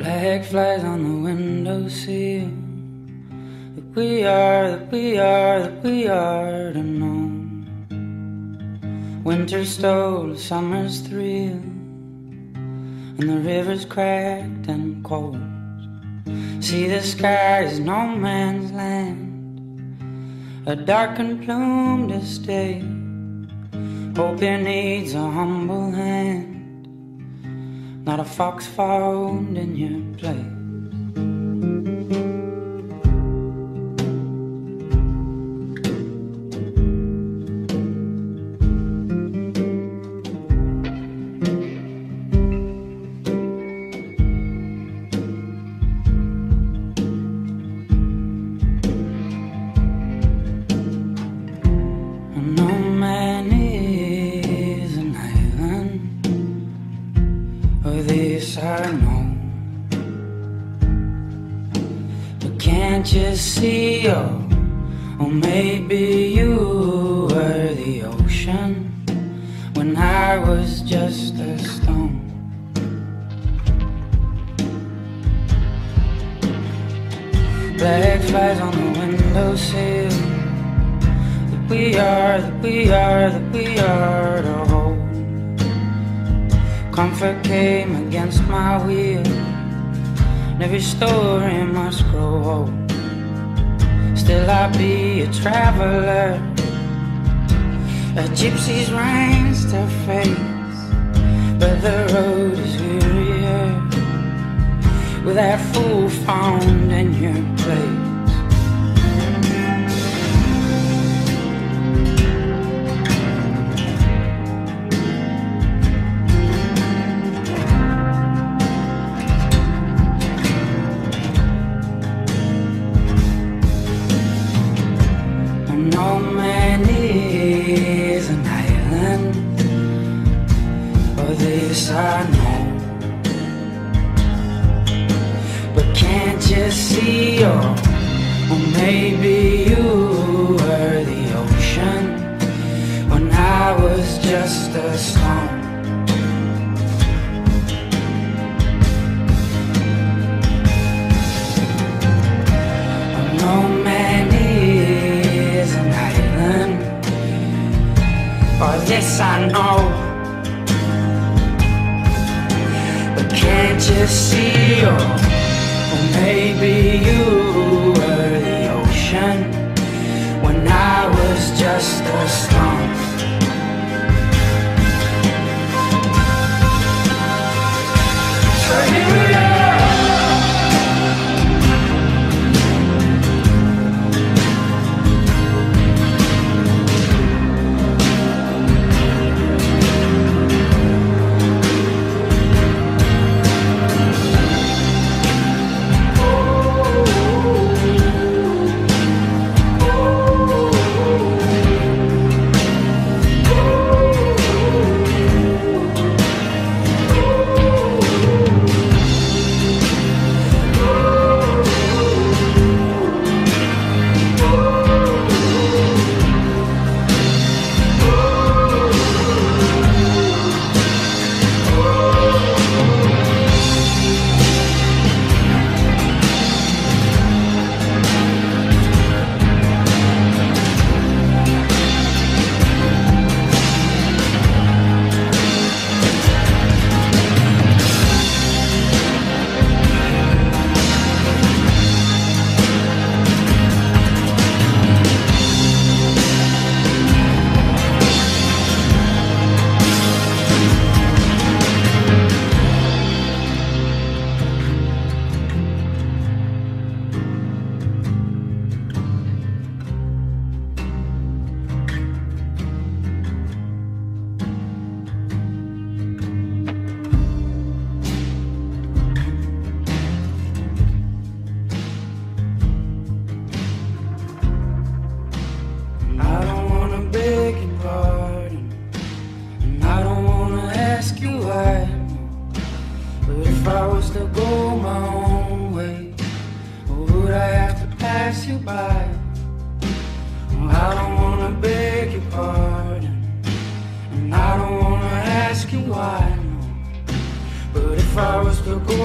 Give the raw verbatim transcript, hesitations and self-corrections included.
Black flies on the windowsill. That we are, that we are, that we are to know. Winter stole summer's thrill, and the river's cracked and cold. See, the sky is no man's land, a dark and plumed estate. Hope it needs a humble hand, not a fox found in your place. This I know, but can't you see? Oh, or maybe you were the ocean when I was just a stone. Black flies on the windowsill. That we are, that we are, that we are to hold. Comfort came against my will, and every story must grow old. Still I'll be a traveler, a gypsy's reins to face. But the road is wearier with that fool found in your place. No man is an island, or this I know. But can't you see? Or, or maybe you were the ocean when I was just a stone. No man is an island, or this I know. But can't you see? Or, or maybe you were the ocean when I was just a stone. So here we are. If I was to go my own way, or would I have to pass you by? Well, I don't wanna beg your pardon, and I don't wanna ask you why, no. But if I was to go